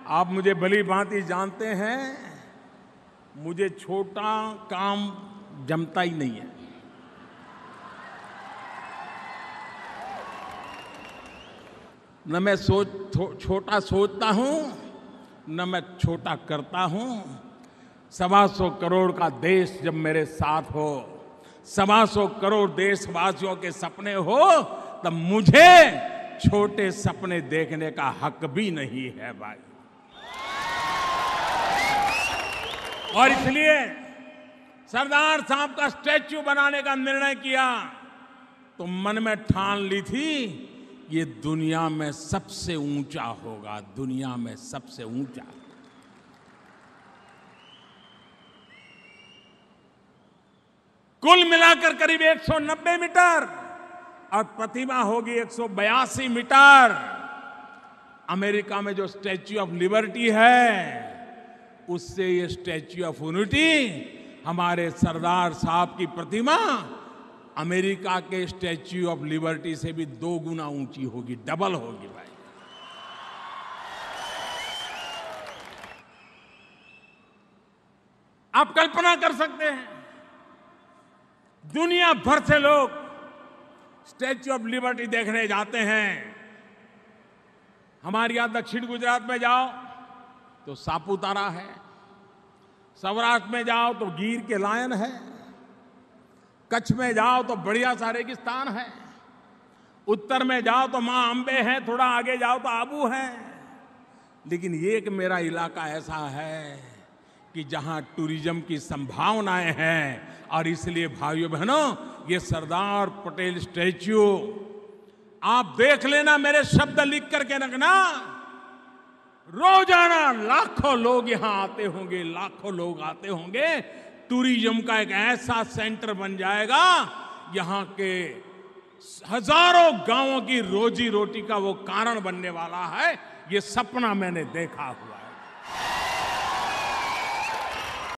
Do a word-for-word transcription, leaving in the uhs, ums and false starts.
आप मुझे भली भांति जानते हैं, मुझे छोटा काम जमता ही नहीं है। न मैं सोच छोटा सोचता हूं, न मैं छोटा करता हूं। सवा सौ करोड़ का देश जब मेरे साथ हो, सवा सौ करोड़ देशवासियों के सपने हो, तब मुझे छोटे सपने देखने का हक भी नहीं है भाई। और इसलिए सरदार साहब का स्टैच्यू बनाने का निर्णय किया तो मन में ठान ली थी, ये दुनिया में सबसे ऊंचा होगा, दुनिया में सबसे ऊंचा। कुल मिलाकर करीब एक सौ नब्बे मीटर और प्रतिमा होगी एक सौ बयासी मीटर। अमेरिका में जो स्टैच्यू ऑफ लिबर्टी है, उससे ये स्टैच्यू ऑफ यूनिटी, हमारे सरदार साहब की प्रतिमा, अमेरिका के स्टैच्यू ऑफ लिबर्टी से भी दो गुना ऊंची होगी, डबल होगी भाई। आप कल्पना कर सकते हैं, दुनिया भर से लोग स्टैच्यू ऑफ लिबर्टी देखने जाते हैं। हमारे यहां दक्षिण गुजरात में जाओ तो सापुतारा है, सौराष्ट्र में जाओ तो गिर के लायन है, कच्छ में जाओ तो बढ़िया सा रेगिस्तान है, उत्तर में जाओ तो मां अंबे है, थोड़ा आगे जाओ तो आबू है। लेकिन ये एक मेरा इलाका ऐसा है कि जहां टूरिज्म की संभावनाएं हैं, और इसलिए भाइयों बहनों, ये सरदार पटेल स्टैच्यू आप देख लेना, मेरे शब्द लिख करके रखना। रोजाना लाखों लोग यहां आते होंगे, लाखों लोग आते होंगे। टूरिज्म का एक ऐसा सेंटर बन जाएगा, यहां के हजारों गांवों की रोजी रोटी का वो कारण बनने वाला है। ये सपना मैंने देखा हुआ।